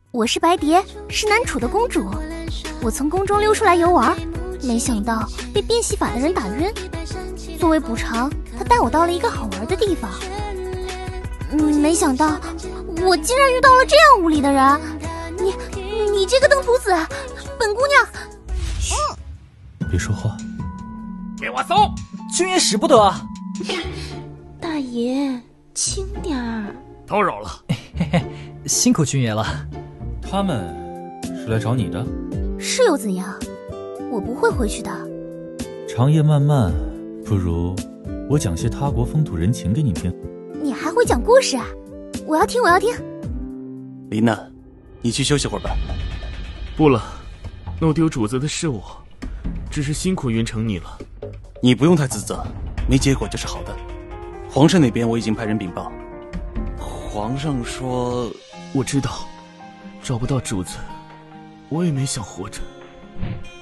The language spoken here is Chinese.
我是白蝶，是南楚的公主。我从宫中溜出来游玩，没想到被变戏法的人打晕。作为补偿，他带我到了一个好玩的地方。没想到我竟然遇到了这样无理的人。你这个登徒子，本姑娘…… 嘘，别说话。 给我搜！ 君爷使不得。 大爷，轻点儿。 叨扰了。 嘿嘿，辛苦君爷了。 他们是来找你的？ 是又怎样？我不会回去的。 长夜漫漫，不如我讲些他国风土人情给你听。 你还会讲故事啊？我要听，我要听。 林娜，你去休息会儿吧。 不了，弄丢主子的是我，只是辛苦云城你了。 你不用太自责，没结果就是好的。皇上那边我已经派人禀报，皇上说…… 我知道，找不到主子，我也没想活着。